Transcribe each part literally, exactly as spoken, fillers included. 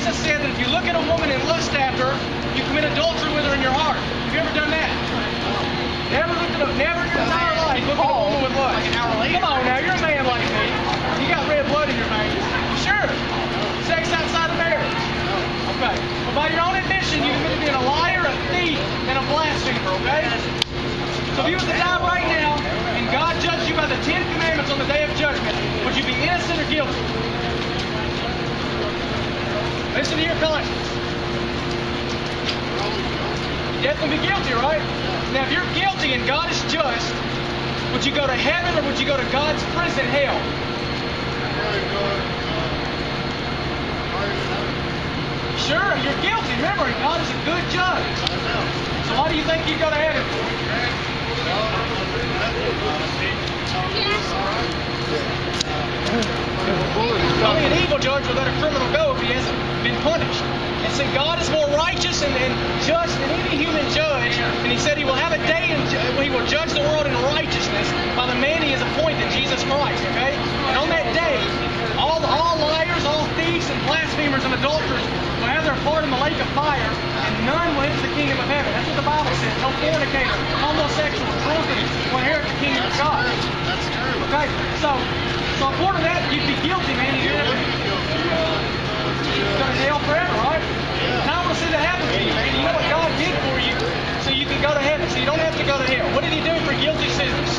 Jesus said that if you look at a woman and lust after her, you commit adultery with her in your heart. Have you ever done that? Never looked at a, never in your entire life looked at a woman with lust. Like an hour later. Come on now, you're a man like me. You got red blood in your veins. Sure. Sex outside of marriage. Okay. Well, by your own admission, you admitted being a liar, a thief, and a blasphemer, okay? So if you were to die right now, and God judged you by the Ten Commandments on the day of judgment, would you be innocent or guilty? Listen to your conscience. You definitely be guilty, right? Now, if you're guilty and God is just, would you go to heaven or would you go to God's prison, hell? Sure, you're guilty. Remember, God is a good judge. So why do you think you'd go to heaven? Only an evil judge will let a criminal go if he hasn't been punished. And so God is more righteous and, and just than any human judge. And he said he will have a day and he will judge the world in righteousness by the man he has appointed, Jesus Christ. Okay? And on that day, all, all liars, all thieves, and blasphemers and adulterers will have their part in the lake of fire, and none will enter the kingdom of heaven. That's what the Bible says. No fornicator, homosexual, drunkards will inherit the kingdom of God. That's true. Okay? So, so according to that, you'd be guilty, man. You'd never go to hell forever, right? And I want to see that happen to you, man. You know what God did for you, so you can go to heaven, so you don't have to go to hell. What did he do for guilty sinners?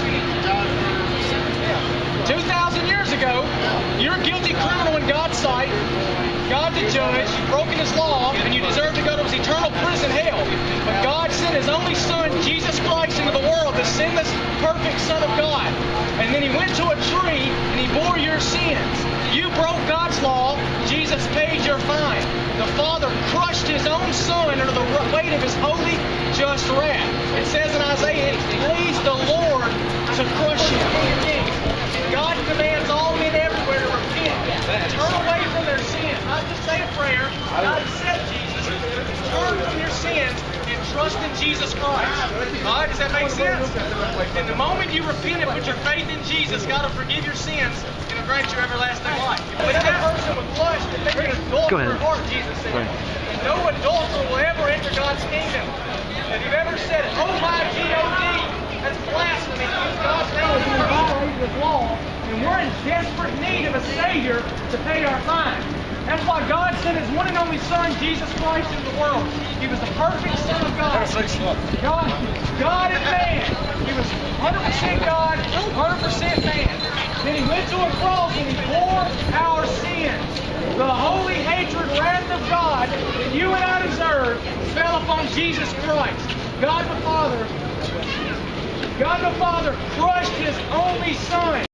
Two thousand years ago, you're a guilty criminal in God's sight. God the judge, you've broken his law, and you deserve to go to his eternal prison, hell. But God sent his only Son, Jesus Christ, into the world, the sinless, perfect Son of God. And then he went to a tree, and he bore your sins. You broke God's law, Jesus paid your fine. The Father crushed his own Son under the weight of his holy, just wrath. It says in Isaiah, it pleased the Lord to crush him. God commands all men everywhere to repent, turn away from their sins, not just say a prayer, not accept Jesus, turn from your sins and trust in Jesus Christ. All right, does that make sense? And the moment you repent and put your faith in Jesus, God will forgive your sins and will grant you everlasting life. But that person with lust, if they get an adulterer heart, Jesus said, and no adulterer will ever enter God's kingdom. If you've ever said, oh my G O D, that's blasphemy. God's name is violated with law, and we're in desperate need of a Savior to pay our fine. That's why God sent his one and only Son, Jesus Christ, into the world. He was the perfect Son of God. God, God and man. He was one hundred percent God, one hundred percent man. Then he went to a cross and he bore our sins. The holy hatred, wrath of God that you and I deserve fell upon Jesus Christ. God the Father God the Father crushed his only Son